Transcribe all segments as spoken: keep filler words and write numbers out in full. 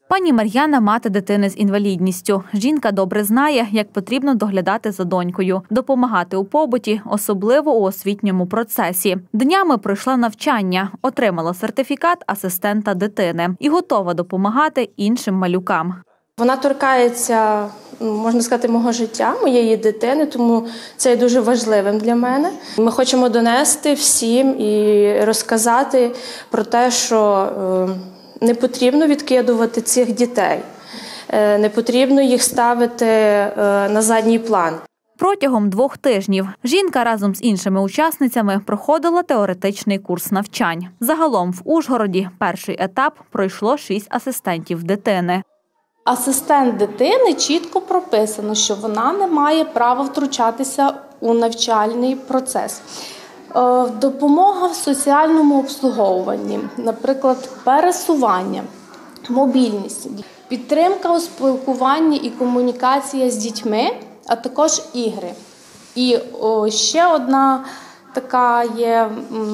Пані Мар'яна – мати дитини з інвалідністю. Жінка добре знає, як потрібно доглядати за донькою, допомагати у побуті, особливо у освітньому процесі. Днями пройшла навчання, отримала сертифікат асистента дитини і готова допомагати іншим малюкам. Вона торкається, можна сказати, мого життя, моєї дитини, тому це є дуже важливим для мене. Ми хочемо донести всім і розказати про те, що не потрібно відкидувати цих дітей, не потрібно їх ставити на задній план. Протягом двох тижнів жінка разом з іншими учасницями проходила теоретичний курс навчань. Загалом в Ужгороді перший етап пройшло шість асистентів дитини. Асистент дитини чітко прописано, що вона не має права втручатися у навчальний процес. Допомога в соціальному обслуговуванні, наприклад, пересування, мобільність, підтримка у спілкуванні і комунікація з дітьми, а також ігри. І ще одна така є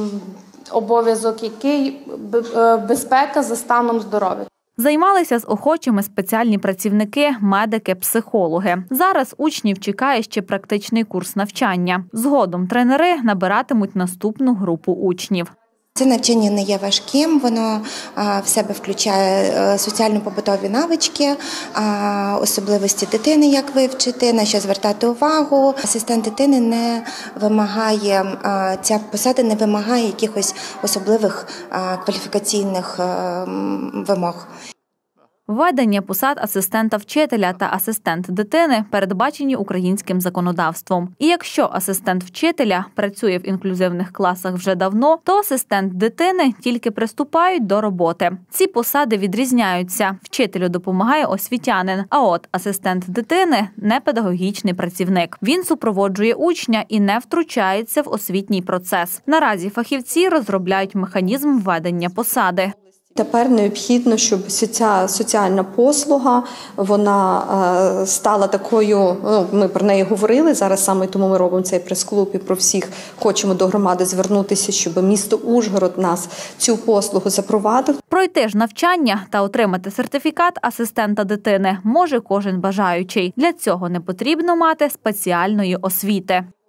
обов'язок, який безпека за станом здоров'я. Займалися з охочими спеціальні працівники, медики, психологи. Зараз учнів чекає ще практичний курс навчання. Згодом тренери набиратимуть наступну групу учнів. Це навчання не є важким, воно в себе включає соціально-побутові навички, особливості дитини, як вивчити, на що звертати увагу. Асистент дитини не вимагає, ця посада не вимагає якихось особливих кваліфікаційних вимог. Введення посад асистента вчителя та асистент дитини передбачені українським законодавством. І якщо асистент вчителя працює в інклюзивних класах вже давно, то асистент дитини тільки приступають до роботи. Ці посади відрізняються. Вчителю допомагає освітянин, а от асистент дитини – не педагогічний працівник. Він супроводжує учня і не втручається в освітній процес. Наразі фахівці розробляють механізм введення посади. Тепер необхідно, щоб ця соціальна послуга, вона стала такою, ну, ми про неї говорили, зараз саме тому ми робимо цей прес-клуб і про всіх хочемо до громади звернутися, щоб місто Ужгород нас цю послугу запровадив. Пройти ж навчання та отримати сертифікат асистента дитини може кожен бажаючий. Для цього не потрібно мати спеціальної освіти.